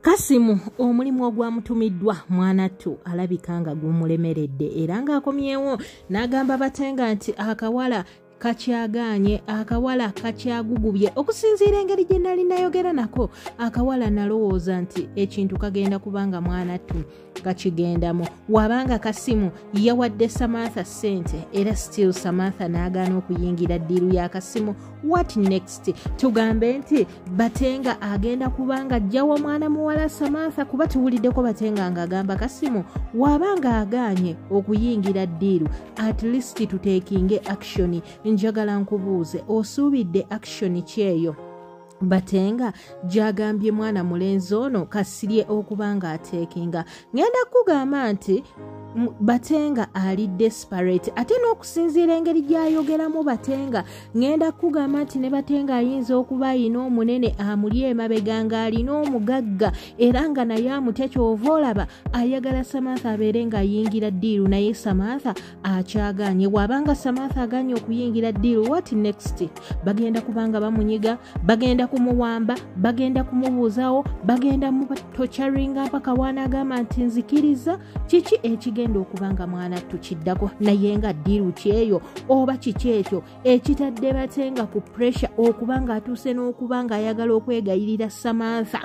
Kasimu omulimu ogwamutumiddwa mwanattu alabika nga gumulemeredde era ng'akomyewo n'agamba Batenga nti akawala kakyaganye, akawala kakyagugubye. Okusinziira engeri gye nali nayogera nako, akawala nalowooza nti ekintu kagenda kubanga mwanattu kakigendamu. Wabanga Kasimu yawadde Samantha ssente era still Samantha n'agaana okuyingira ddiiru ya Kasimu. What next? Tugambe nti Batenga agenda kubanga ajjawo mwana muwala Samantha, kuba tuwuliddeko Batenga ng'agamba Kasimu wabanga aganye okuyingira ddiiru, at least tuteekinge action. Njagala nkubuuze, osuubidde action ki eyo Batenga gyagambye mwana mulenzi ono Kasirye okubanga ateekinga? Ngenda kugamba nti Batenga ali desperate, ate n'okusinziira engeri gy'ayogeramu Batenga, ngenda kugamba nti ne Batenga ayinza okuba ayina omunene amuli emabega ng'alina omugagga era nga naye amutya. Kyova olaba ayagala Samantha abeere ng'ayingira ddiiru, naye Samantha akyaganye. Wabanga Samantha aganye okuyingira ddiiru, what next? Bagenda kubanga bamunyiga, bagenda kumuwamba, bagenda kumubuuzawo, bagenda mutocharinga mpaka wanaagamba nti nzikiriza. Kiki ekigenda okubanga mwanattu kiddako? Naye nga ddiiru kyeyo oba kiki ekyo ekitadde Batenga ku pressure okubanga atuuse n'okubanga ayagala okwegayirira Samantha,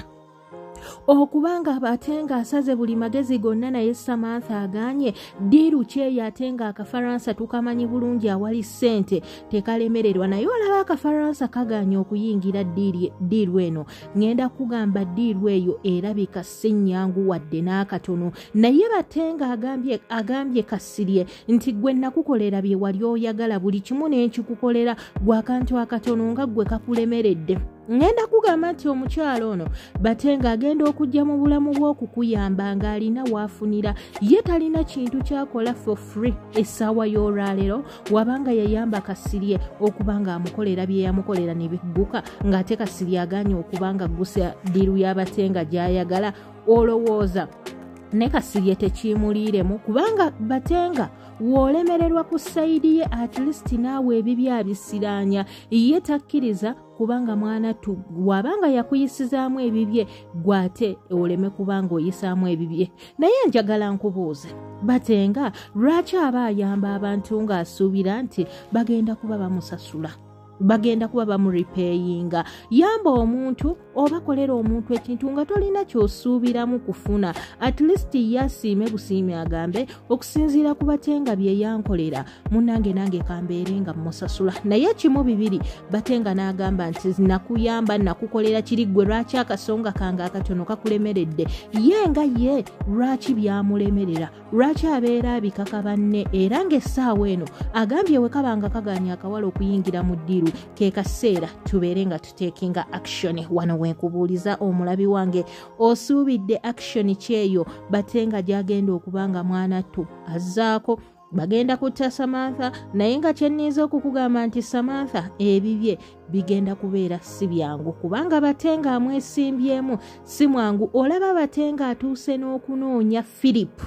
okubanga Batenga asaze buli magezi gonna naye Samantha aganye? Ddiiru kyeyo ate nga akafaransa tukamanyi bulungi awali ssente tekalemererwa, naye olaba akafaransa kaganye okuyingira ddiiru eno. Ngenda kugamba ddiiru eyo erabika si nnyangu wadde n'akatono, naye Batenga agambye Kasirye nti gwe nakukolera bye wali oyagala, buli kimu n'ekikukolera gwa kantu akatono nga gwe kakulemeredde. Ngenda kugamba nti omukyalo ono Batenga agenda okujja mu bulamu bw'okukuyamba ng'alina waafunira, ye talina kintu kyakola for free essaawa y'olwaleero, wabanga yayamba Kasirye okubanga amukolera bye yamukolera ne bigguka, ng'ate Kasirye aganye okubanga gusa ddiiru ya Batenga gy'ayagala. Olowooza ne Kasirye tekimuliiremu? Kubanga Batenga w'olemererwa ku sayidi ye, at least naawe ebibyo abisiraanya, ye takkiriza kubanga mwanattu wabanga yakuyisizaamu ebibye gwate oleme kubanga oyisaamu ebibye. Naye njagala nkubuuze, Batenga lwaki aba ayamba abantu ng'asuubira nti bagenda kuba bamusasula, bagenda kuba bamuripeyinga? Yamba omuntu oba kolera omuntu ekintu nga tolina ky'osuubiramu kufuna, at least yasiime busiime agambe okusinziira ku Batenga bye yankolera munnange nange kambeere nga musasula. Naye kimu bibiri, Batenga n'agamba nti nakuyamba nakukolera kiri, gwe lwaki akasonga kange akatono kakulemeredde? Ye nga ye lwaki byamulemerera? Lwaki abeera abikaka banne? Era ng'essaawa eno agambye we kabanga kaganya akawala okuyingira mu ddiiru, ke kaseera tubeere nga tuteekinga action. Wano wenkubuuliza omulabi wange, osuubidde action kyeyo Batenga gyagenda okubanga mwanattu azzaako? Bagenda kutta Samantha, naye nga kyenniza okukugamba nti Samantha ebibye bigenda kubeera si byangu kubanga Batenga amwesimbyemu si mwangu. Olaba Batenga atuuse n'okunoonya Philip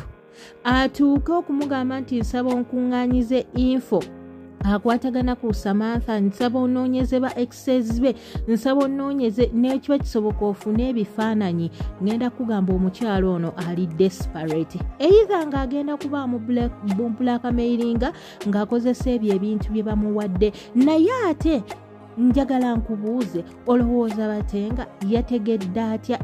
atuuke okumugamba nti nsaba onkuŋŋaanyize info akwatagana ku Samantha, nsaba onoonyeze ba exes be, nsaba onoonyeze n'ekiba kisoboka ofune ebifaananyi. Ngenda kugamba omukyalo ono ali desperate, either ng'agenda kuba blackmailinga ng'akozesa ebyo ebintu bye bamuwadde. Naye ate njagala nkubuuze, olowooza Batenga yategedde atya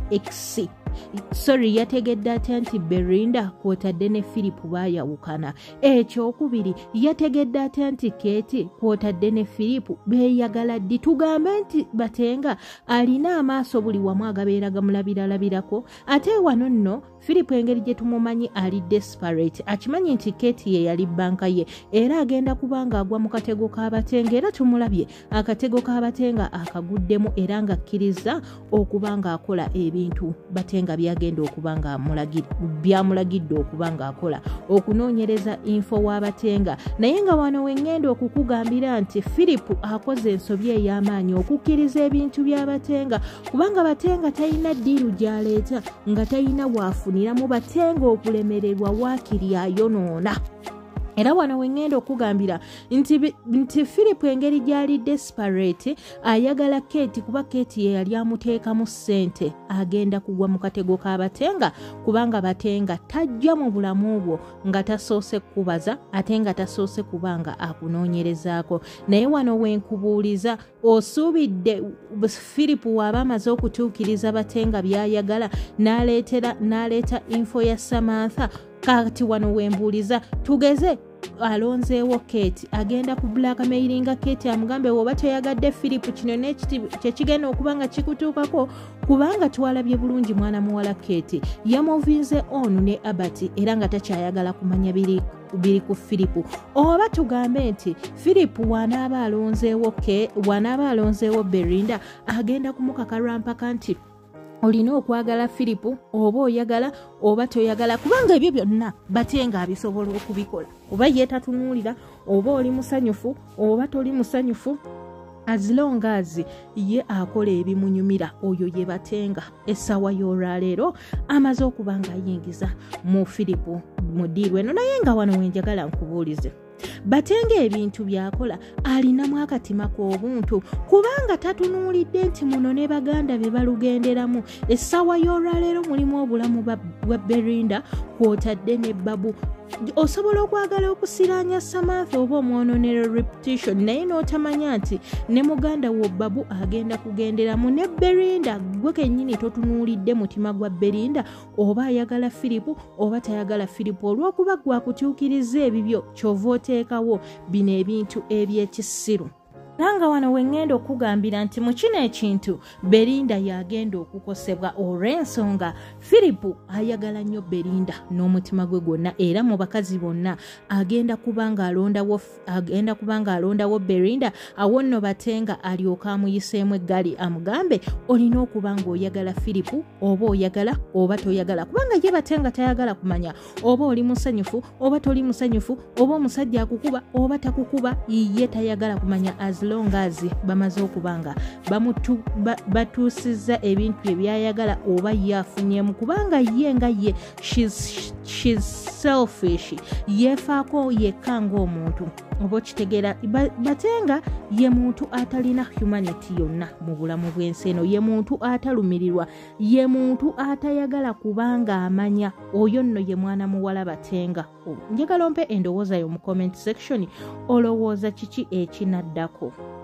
yategedde atya nti Belinda kwotadde ne Philip baayawukana? Ekyokubiri, yategedde atya nti Kate kwotadde ne Philip beeyagala ddi? Tugambe nti Batenga alina amaaso buli wamu agabeera gamulabiralabirako. Ate wano nno Philip engeri gye tumumanyi ali desperate, akimanyi nti Kate ye yali banka ye era agenda kubanga agwa mu katego k'Abatenga, era tumulabye akatego k'Abatenga akaguddemu era nga akkiriza okubanga akola ebintu Batenga byagenda okubanga byamulagidde okubanga akola, okunoonyereza info wa Batenga. Naye nga wano wengenda okukugambira nti Philip akoze ensobi ey'amaanyi okukkiriza ebintu bya Batenga, kubanga Batenga talina ddiiru gy'aleeta nga talina waafuniramu. Batenga okulemererwa waakiri ayonoona. era wano wengenda okugambira nti Philip engeri gyali desperate ayagala Kate kuba Kate ye yali amuteekamu ssente agenda kugwa mu katego k'abatenga kubanga batenga tajja mu bulamu bwo nga tasoose kubaza ate nga tasoose kubanga akunoonyerezaako naye wano wenkubuuliza osuubidde Philip waba amaze okutuukiriza batenga byayagala n'aleeta info ya Samantha kati wano wembuuliza tugeze alonzeewo Kate agenda ku blackmailinga Kate amugambe woba toyagadde Philip kino kyekigenda okuba nga kikutuukako kubanga twalabye bulungi mwana muwala Kate yamuvinze onu ne Abati era nga takyayagala kumanya biri ku Philip oba tugambe nti Philip wanaaba alonzeewo Belinda agenda kumukakallampaka nti olina okwagala Philip oba oyagala oba toyagala kubanga ebyo byonna batenga abisobola okubikola oba yeetatunuulira oba oli musanyufu oba toli musanyufu as long as ye akola ebimunyumira oyo ye batenga essaawa y'olwaleero amaze okuba nga ayingiza mu Philip mu ddiirwe eno naye nga wano wenjagala nkubuulize batenga ebintu byakola alinamu akatima k'obuntu kubanga tatunuulidde nti muno ne baganda be balugenderamu essaawa y'olwaleero mulimu obulamu bwa Belinda kw'otadde ne Babu osobola okwagala okusiraanya Samantha oba omwononera reputation naye n'otamanya nti ne muganda wo Babu agenda kugenderamu ne Belinda gwe kennyini totunuulidde mutima gwa Belinda oba ayagala Philip oba tayagala Philip olw'okuba gwakutuukiriza ebibyo kyova oteekawo bino ebintu eby'ekisiru Nanga wano wengendo okugambira nti mu kino ekintu Belinda yagenda okukosebwa olw'ensonga Philip ayagala nnyo Belinda n'omutima gwe gwonna era mu bakazi bonna agenda kubanga alondawo Belinda awo nno batenga alyoka amuyiseemu eggali amugambe olina okuba ng'oyagala Philip oba oyagala oba toyagala kubanga ye batenga tayagala kumanya oba oli musanyufu oba toli musanyufu oba omusajja akukuba oba takukuba ye tayagala kumanya long as bamaze okubanga batuusizza ebintu ebyayagala oba yafunyemu kubanga ye nga ye she's selfish yefaako yekka ng'omuntu oba kitegeera batenga ye muntu atalina humanity yonna mu bulamu bw'ensi eno ye muntu atalumirirwa ye muntu atayagala kubanga amanya oyo nno ye mwana muwala batenga njagala ompe endowooza yo mu comment section olowooza kiki ekinaddako